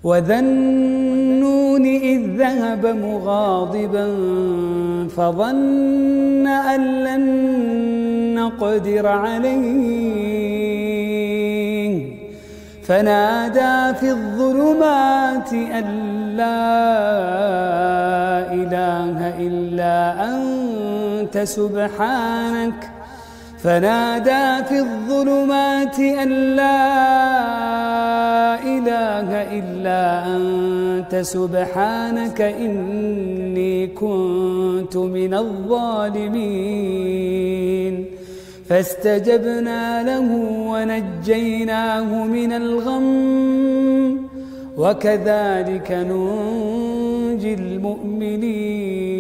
وذا النون إذ ذهب مغاضبا فظن أن لن نقدر عليه فنادى في الظلمات أن لا إله إلا أنت سبحانك فنادى في الظلمات أن لا إله إلا أنت سبحانك إني كنت من الظالمين فاستجبنا له ونجيناه من الغم وكذلك ننجي المؤمنين.